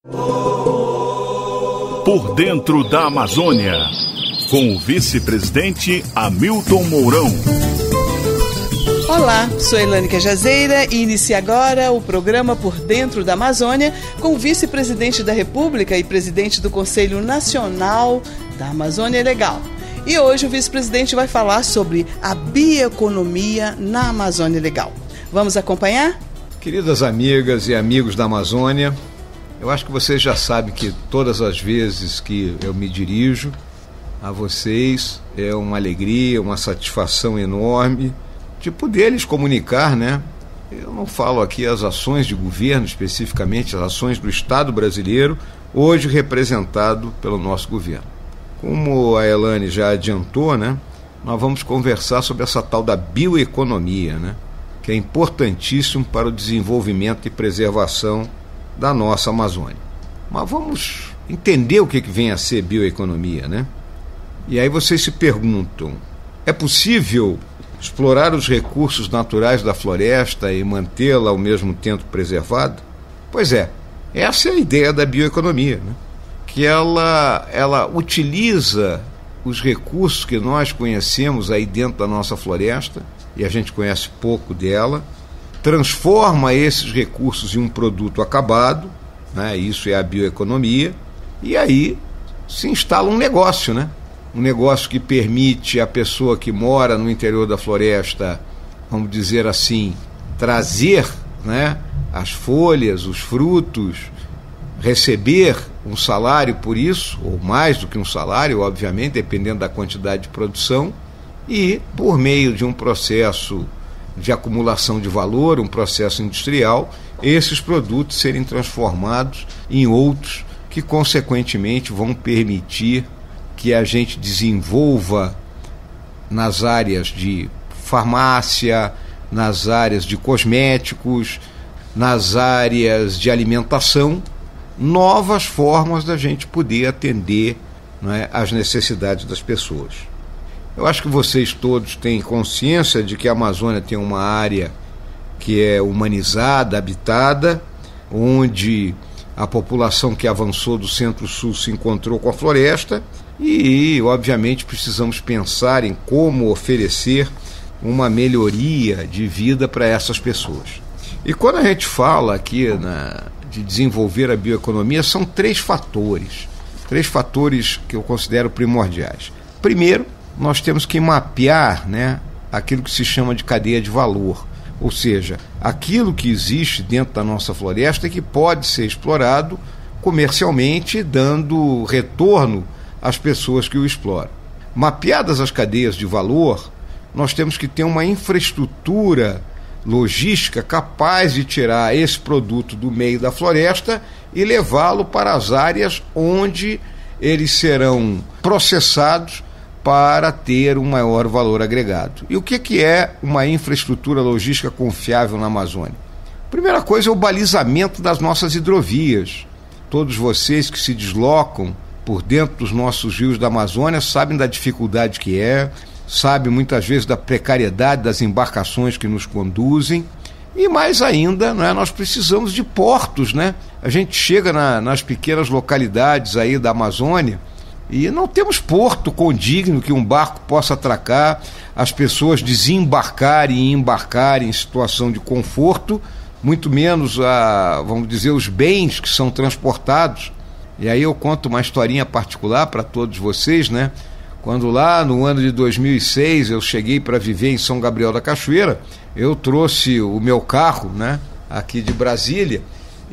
Por dentro da Amazônia, com o vice-presidente Hamilton Mourão. Olá, sou Elaine Cajazeira e inicia agora o programa Por Dentro da Amazônia com o vice-presidente da República e presidente do Conselho Nacional da Amazônia Legal. E hoje o vice-presidente vai falar sobre a bioeconomia na Amazônia Legal. Vamos acompanhar? Queridas amigas e amigos da Amazônia, eu acho que vocês já sabem que todas as vezes que eu me dirijo a vocês é uma alegria, uma satisfação enorme de poder lhes comunicar, né? Eu não falo aqui as ações de governo, especificamente as ações do Estado brasileiro, hoje representado pelo nosso governo. Como a Elaine já adiantou, né? Nós vamos conversar sobre essa tal da bioeconomia, né? Que é importantíssimo para o desenvolvimento e preservação da nossa Amazônia. Mas vamos entender o que vem a ser bioeconomia, né? E aí vocês se perguntam, é possível explorar os recursos naturais da floresta e mantê-la ao mesmo tempo preservada? Pois é, essa é a ideia da bioeconomia, né? Que ela utiliza os recursos que nós conhecemos aí dentro da nossa floresta, e a gente conhece pouco dela, transforma esses recursos em um produto acabado, né? Isso é a bioeconomia, e aí se instala um negócio, né? Um negócio que permite a pessoa que mora no interior da floresta, vamos dizer assim, trazer, né, as folhas, os frutos, receber um salário por isso, ou mais do que um salário, obviamente, dependendo da quantidade de produção, e por meio de um processo de acumulação de valor, um processo industrial, esses produtos serem transformados em outros que, consequentemente, vão permitir que a gente desenvolva nas áreas de farmácia, nas áreas de cosméticos, nas áreas de alimentação, novas formas da gente poder atender, né, às necessidades das pessoas. Eu acho que vocês todos têm consciência de que a Amazônia tem uma área que é humanizada, habitada, onde a população que avançou do Centro-Sul se encontrou com a floresta e, obviamente, precisamos pensar em como oferecer uma melhoria de vida para essas pessoas. E quando a gente fala aqui de desenvolver a bioeconomia, são três fatores que eu considero primordiais. Primeiro, nós temos que mapear, né, aquilo que se chama de cadeia de valor, ou seja, aquilo que existe dentro da nossa floresta e que pode ser explorado comercialmente, dando retorno às pessoas que o exploram. Mapeadas as cadeias de valor, nós temos que ter uma infraestrutura logística capaz de tirar esse produto do meio da floresta e levá-lo para as áreas onde eles serão processados para ter um maior valor agregado. E o que é uma infraestrutura logística confiável na Amazônia? Primeira coisa é o balizamento das nossas hidrovias. Todos vocês que se deslocam por dentro dos nossos rios da Amazônia sabem da dificuldade que é, sabem muitas vezes da precariedade das embarcações que nos conduzem, e mais ainda, né, nós precisamos de portos, né? A gente chega nas pequenas localidades aí da Amazônia e não temos porto condigno que um barco possa atracar, as pessoas desembarcarem e embarcarem em situação de conforto, muito menos vamos dizer, os bens que são transportados. E aí eu conto uma historinha particular para todos vocês, né? Quando lá no ano de 2006 eu cheguei para viver em São Gabriel da Cachoeira, eu trouxe o meu carro, né, aqui de Brasília,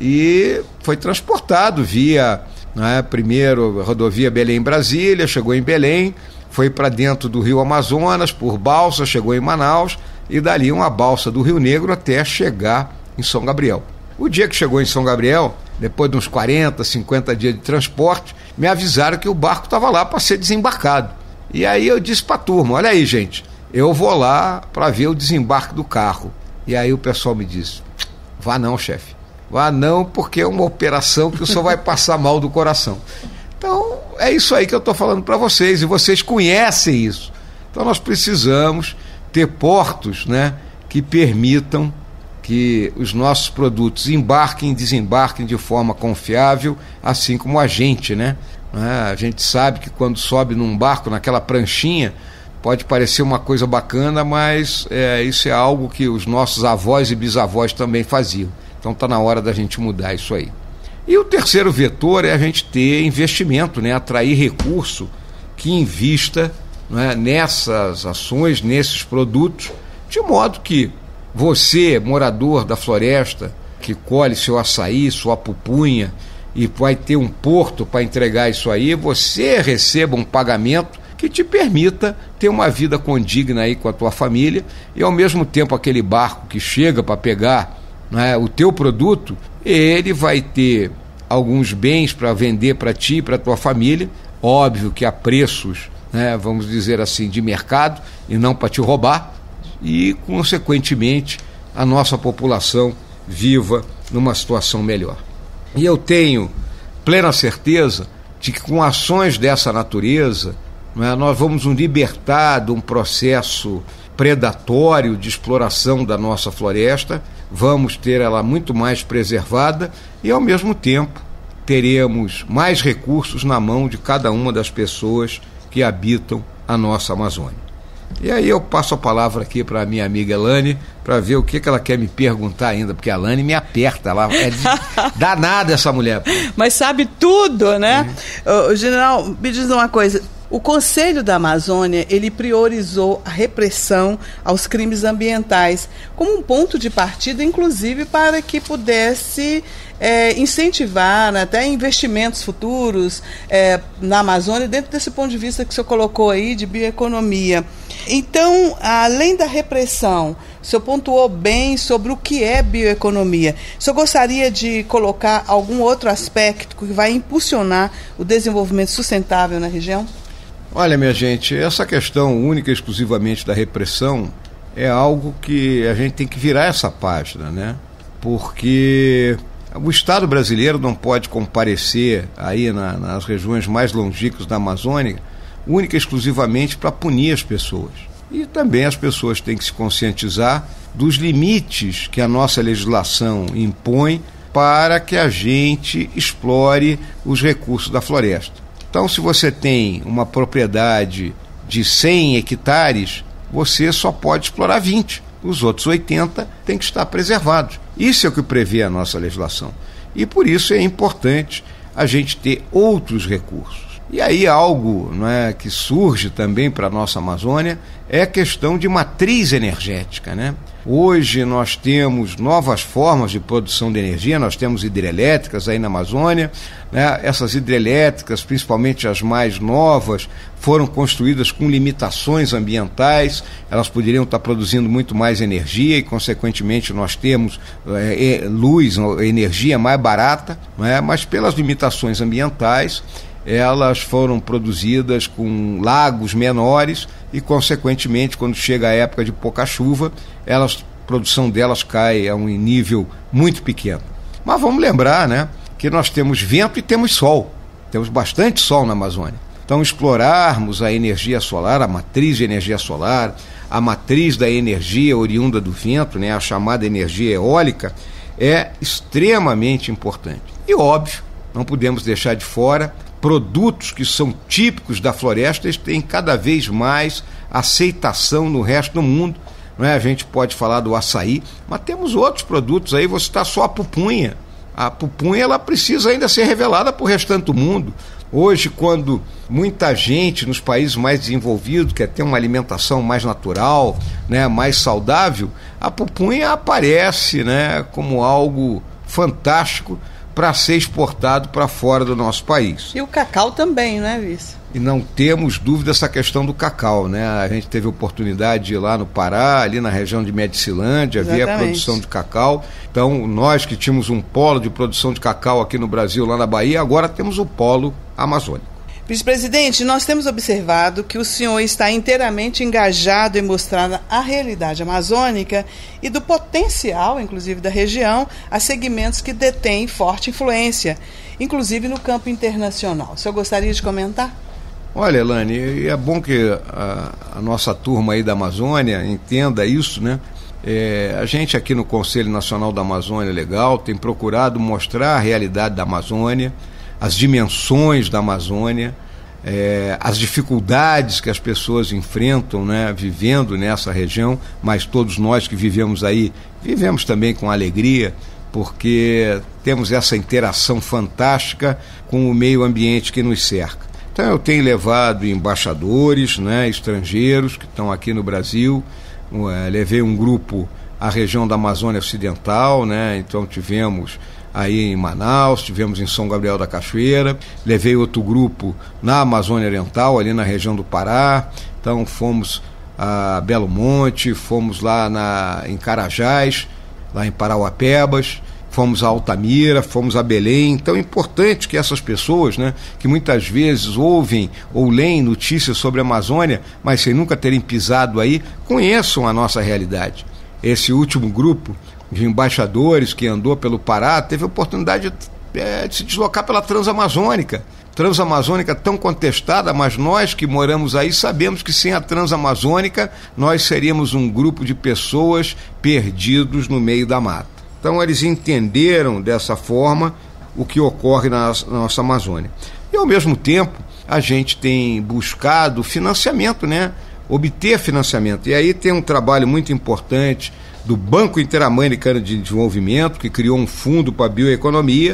e foi transportado via, né, primeiro rodovia Belém-Brasília, chegou em Belém, foi para dentro do Rio Amazonas por balsa, chegou em Manaus, e dali uma balsa do Rio Negro até chegar em São Gabriel. O dia que chegou em São Gabriel, depois de uns 40, 50 dias de transporte, me avisaram que o barco estava lá para ser desembarcado. E aí eu disse para a turma, olha aí, gente, eu vou lá para ver o desembarque do carro. E aí o pessoal me disse, vá não, chefe, vá não, porque é uma operação que o senhor vai passar mal do coração. Então, é isso aí que eu estou falando para vocês, e vocês conhecem isso. Então nós precisamos ter portos, né, que permitam que os nossos produtos embarquem e desembarquem de forma confiável, assim como a gente, né? A gente sabe que quando sobe num barco, naquela pranchinha, pode parecer uma coisa bacana, mas isso é algo que os nossos avós e bisavós também faziam. Então está na hora da gente mudar isso aí. E o terceiro vetor é a gente ter investimento, né? Atrair recurso que invista, né, nessas ações, nesses produtos, de modo que você, morador da floresta, que colhe seu açaí, sua pupunha, e vai ter um porto para entregar isso aí, você receba um pagamento que te permita ter uma vida condigna aí com a tua família, e ao mesmo tempo aquele barco que chega para pegar, né, o teu produto, ele vai ter alguns bens para vender para ti e para a tua família, óbvio que a preços, né, vamos dizer assim, de mercado, e não para te roubar, e consequentemente a nossa população viva numa situação melhor. E eu tenho plena certeza de que com ações dessa natureza, né, nós vamos nos libertar de um processo predatório de exploração da nossa floresta, vamos ter ela muito mais preservada e ao mesmo tempo teremos mais recursos na mão de cada uma das pessoas que habitam a nossa Amazônia. E aí eu passo a palavra aqui para a minha amiga Elane, para ver o que ela quer me perguntar ainda, porque a Elane me aperta, ela é danada essa mulher. Mas sabe tudo, né? O general, me diz uma coisa, o Conselho da Amazônia, ele priorizou a repressão aos crimes ambientais como um ponto de partida, inclusive para que pudesse incentivar até investimentos futuros na Amazônia, dentro desse ponto de vista que o senhor colocou aí de bioeconomia. Então, além da repressão, o senhor pontuou bem sobre o que é bioeconomia. O senhor gostaria de colocar algum outro aspecto que vai impulsionar o desenvolvimento sustentável na região? Olha, minha gente, essa questão única e exclusivamente da repressão é algo que a gente tem que virar essa página, né? Porque o Estado brasileiro não pode comparecer aí nas regiões mais longínquas da Amazônia única e exclusivamente para punir as pessoas. E também as pessoas têm que se conscientizar dos limites que a nossa legislação impõe para que a gente explore os recursos da floresta. Então, se você tem uma propriedade de 100 hectares, você só pode explorar 20. Os outros 80 têm que estar preservados. Isso é o que prevê a nossa legislação. E por isso é importante a gente ter outros recursos. E aí algo, não é, que surge também para a nossa Amazônia é a questão de matriz energética, né? Hoje nós temos novas formas de produção de energia, nós temos hidrelétricas aí na Amazônia, né? Essas hidrelétricas, principalmente as mais novas, foram construídas com limitações ambientais, elas poderiam estar produzindo muito mais energia e, consequentemente, nós temos luz, energia mais barata, né? Mas pelas limitações ambientais, elas foram produzidas com lagos menores e, consequentemente, quando chega a época de pouca chuva, a produção delas cai a um nível muito pequeno. Mas vamos lembrar, né, que nós temos vento e temos sol, temos bastante sol na Amazônia. Então, explorarmos a energia solar, a matriz de energia solar, a matriz da energia oriunda do vento, né, a chamada energia eólica, é extremamente importante. E, óbvio, não podemos deixar de fora produtos que são típicos da floresta, eles têm cada vez mais aceitação no resto do mundo, não é? A gente pode falar do açaí, mas temos outros produtos aí, você está só a pupunha. A pupunha, ela precisa ainda ser revelada para o restante do mundo. Hoje, quando muita gente nos países mais desenvolvidos quer ter uma alimentação mais natural, né, mais saudável, a pupunha aparece, né, como algo fantástico para ser exportado para fora do nosso país. E o cacau também, né, vice? E não temos dúvida dessa questão do cacau, né? A gente teve a oportunidade de ir lá no Pará, ali na região de Medicilândia, ver a produção de cacau. Então, nós que tínhamos um polo de produção de cacau aqui no Brasil, lá na Bahia, agora temos o polo amazônico. Vice-presidente, nós temos observado que o senhor está inteiramente engajado em mostrar a realidade amazônica e do potencial, inclusive, da região, a segmentos que detêm forte influência, inclusive no campo internacional. O senhor gostaria de comentar? Olha, Elane, é bom que a nossa turma aí da Amazônia entenda isso, né? A gente aqui no Conselho Nacional da Amazônia Legal tem procurado mostrar a realidade da Amazônia, as dimensões da Amazônia, as dificuldades que as pessoas enfrentam, né, vivendo nessa região, mas todos nós que vivemos aí, vivemos também com alegria, porque temos essa interação fantástica com o meio ambiente que nos cerca. Então eu tenho levado embaixadores, né, estrangeiros que estão aqui no Brasil, levei um grupo à região da Amazônia Ocidental, né, então tivemos aí em Manaus, tivemos em São Gabriel da Cachoeira, levei outro grupo na Amazônia Oriental, ali na região do Pará, então fomos a Belo Monte, fomos lá em Carajás, lá em Parauapebas, fomos a Altamira, fomos a Belém. Então é importante que essas pessoas, né, que muitas vezes ouvem ou leem notícias sobre a Amazônia, mas sem nunca terem pisado aí, conheçam a nossa realidade. Esse último grupo de embaixadores que andou pelo Pará teve a oportunidade de se deslocar pela Transamazônica. Transamazônica tão contestada, mas nós que moramos aí sabemos que sem a Transamazônica nós seríamos um grupo de pessoas perdidos no meio da mata. Então eles entenderam dessa forma o que ocorre na nossa Amazônia. E ao mesmo tempo a gente tem buscado financiamento, né? Obter financiamento. E aí tem um trabalho muito importante do Banco Interamericano de Desenvolvimento, que criou um fundo para a bioeconomia,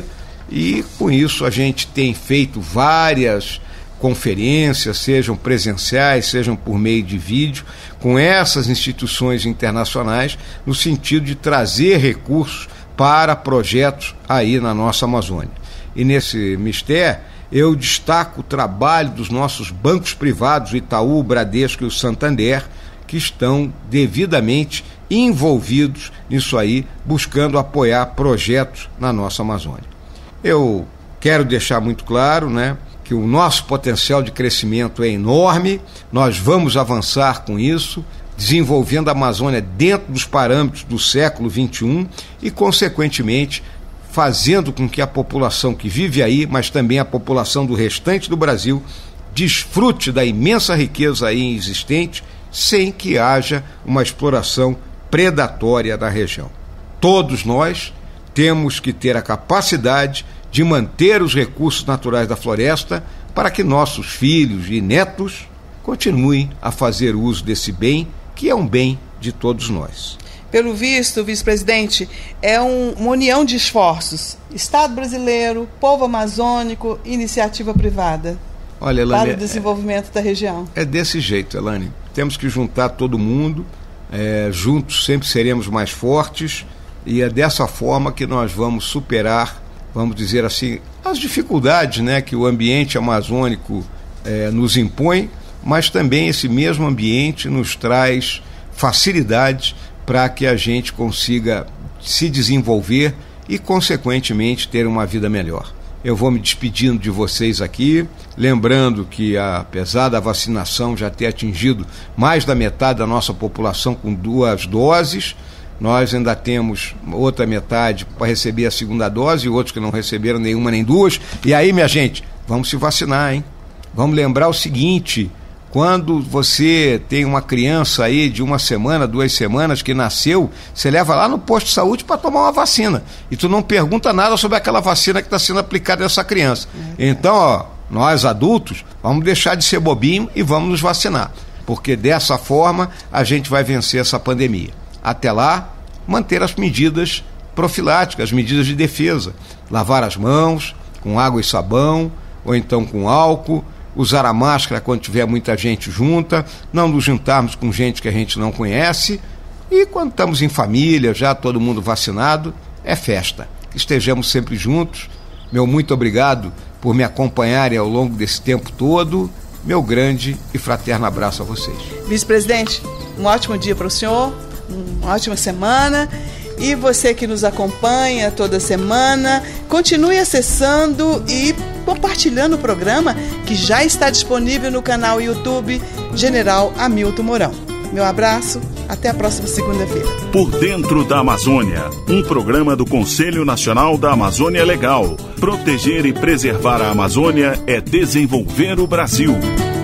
e com isso a gente tem feito várias conferências, sejam presenciais, sejam por meio de vídeo, com essas instituições internacionais, no sentido de trazer recursos para projetos aí na nossa Amazônia. E nesse mistério, eu destaco o trabalho dos nossos bancos privados, o Itaú, o Bradesco e o Santander, que estão devidamente envolvidos nisso aí, buscando apoiar projetos na nossa Amazônia. Eu quero deixar muito claro, né, que o nosso potencial de crescimento é enorme, nós vamos avançar com isso, desenvolvendo a Amazônia dentro dos parâmetros do século XXI e, consequentemente, fazendo com que a população que vive aí, mas também a população do restante do Brasil, desfrute da imensa riqueza aí existente, sem que haja uma exploração predatória da região. Todos nós temos que ter a capacidade de manter os recursos naturais da floresta para que nossos filhos e netos continuem a fazer uso desse bem, que é um bem de todos nós. Pelo visto, vice-presidente, é uma união de esforços. Estado brasileiro, povo amazônico, iniciativa privada. Olha, Elane, para o desenvolvimento da região. É desse jeito, Elane. Temos que juntar todo mundo, juntos sempre seremos mais fortes, e é dessa forma que nós vamos superar, vamos dizer assim, as dificuldades, né, que o ambiente amazônico nos impõe, mas também esse mesmo ambiente nos traz facilidades para que a gente consiga se desenvolver e, consequentemente, ter uma vida melhor. Eu vou me despedindo de vocês aqui, lembrando que, apesar da vacinação já ter atingido mais da metade da nossa população com 2 doses, nós ainda temos outra metade para receber a segunda dose e outros que não receberam nenhuma nem 2. E aí, minha gente, vamos se vacinar, hein? Vamos lembrar o seguinte: quando você tem uma criança aí de 1 semana, 2 semanas que nasceu, você leva lá no posto de saúde para tomar uma vacina. E tu não pergunta nada sobre aquela vacina que está sendo aplicada nessa criança. Então, nós adultos, vamos deixar de ser bobinho e vamos nos vacinar. Porque dessa forma a gente vai vencer essa pandemia. Até lá, manter as medidas profiláticas, as medidas de defesa. Lavar as mãos com água e sabão, ou então com álcool. Usar a máscara quando tiver muita gente junta, não nos juntarmos com gente que a gente não conhece, e quando estamos em família, já todo mundo vacinado, é festa. Estejamos sempre juntos. Meu muito obrigado por me acompanharem ao longo desse tempo todo. Meu grande e fraterno abraço a vocês. Vice-presidente, um ótimo dia para o senhor, uma ótima semana. E você que nos acompanha toda semana, continue acessando e compartilhando o programa que já está disponível no canal YouTube General Hamilton Mourão. Meu abraço, até a próxima segunda-feira. Por Dentro da Amazônia, um programa do Conselho Nacional da Amazônia Legal. Proteger e preservar a Amazônia é desenvolver o Brasil.